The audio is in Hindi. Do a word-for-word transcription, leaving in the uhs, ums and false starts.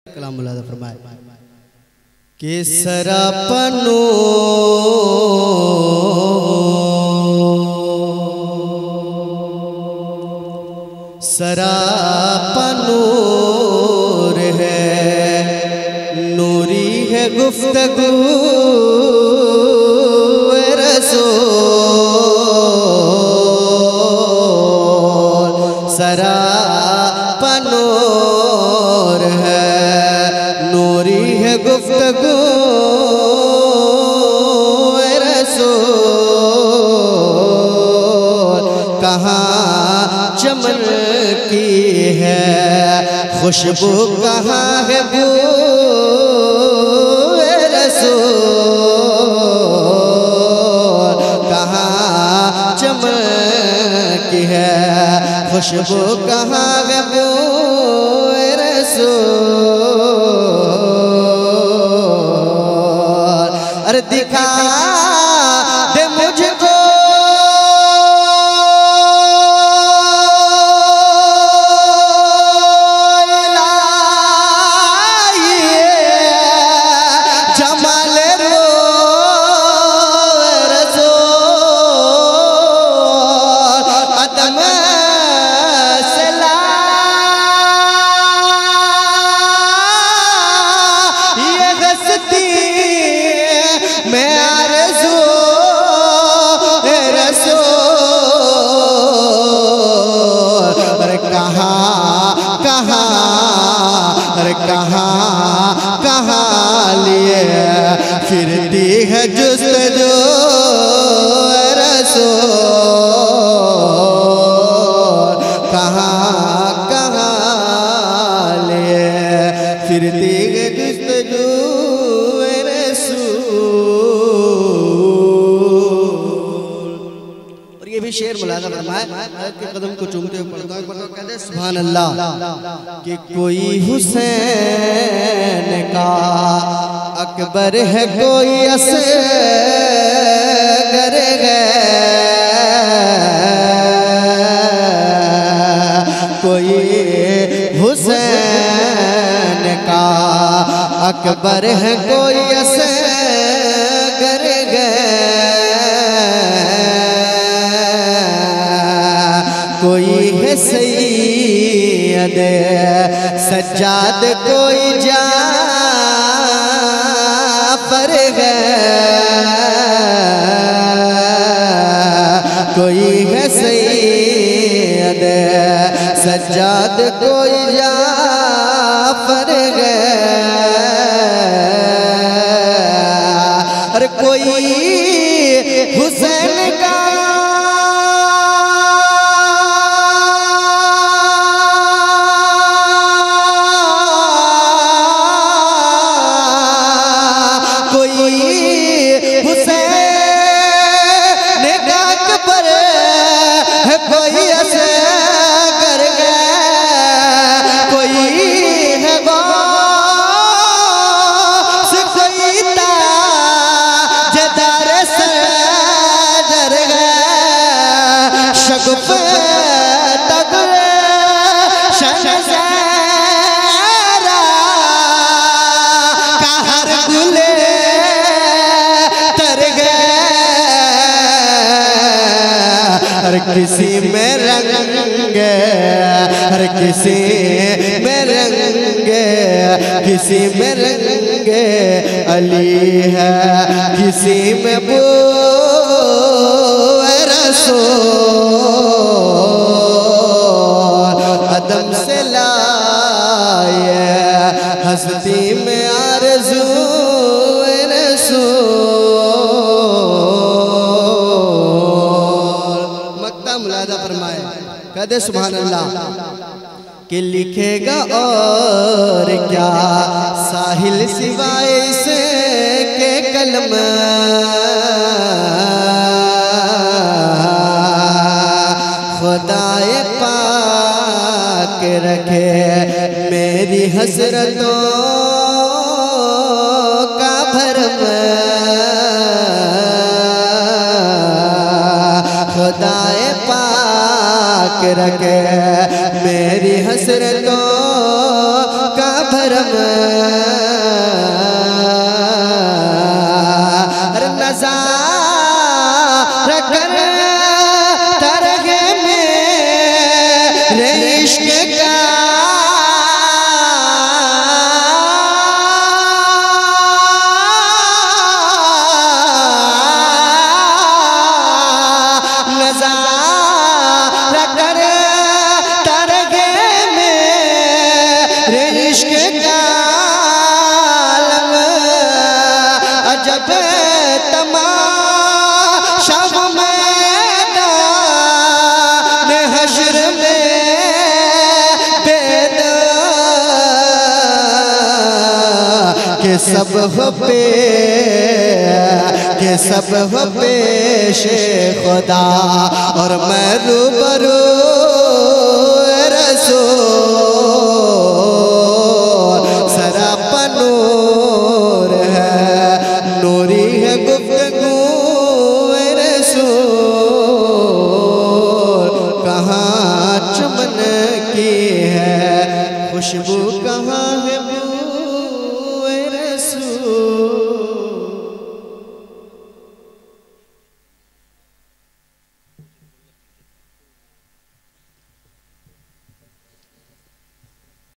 कलाम मुलादा फरमाए कि सरापनो सरापनूर है, नूरी है गुफ्तगू रसूल। सरापनूर है, नूरी है गुफ्तगू रसूल। कहाँ चमन की है खुशबू, कहाँ है बू रसूल। कहाँ चमन की है खुशबू, कहाँ है बू रसूल। अरे दिखा दे मुझको कहाँ कहाँ लिए फिरती है जुस्तजू रसूल। कहाँ कहाँ लिए फिरती है जुस्तजू रसूल। और ये भी शेर मुलादा फरमाए के कदम को चूमते हुए पढ़ता हूं, कहते सुभान अल्लाह कि कोई हुसैन का अकबर है, कोई असगर है, कोई हुसैन का अकबर है, कोई असगर है, कोई है सैयद सज्जाद, कोई जाफर है, कोई है सैयद सज्जाद, कोई जाफर है। अरे कोई हुसैन का हर किसी में रंग, हर किसी में रंग, किसी में रंग अली है, किसी में बू रसूल। अदम से लाए हस्ती में आरज़ू रसूल। कहते सुभान अल्लाह कि लिखेगा और क्या साहिल सिवाय से के कलम, खुदाए पाक रखे मेरी हसरतों का भरम, खुदाए पाक रखे मेरी हसरतों का भरम। अरे नज़ारा कर तरगे मेरे इश्क का नज़ारा कर तरगे मेरे इश्क का अजब तमाशा मैदान हश्र में बेदा के सब हो पे के सब हो पेश खुदा और मैं रूबरू रसूल सरापा नूर है नूरी है गुफ्तगू रसूल कहाँ चुमन की है खुशबू कहाँ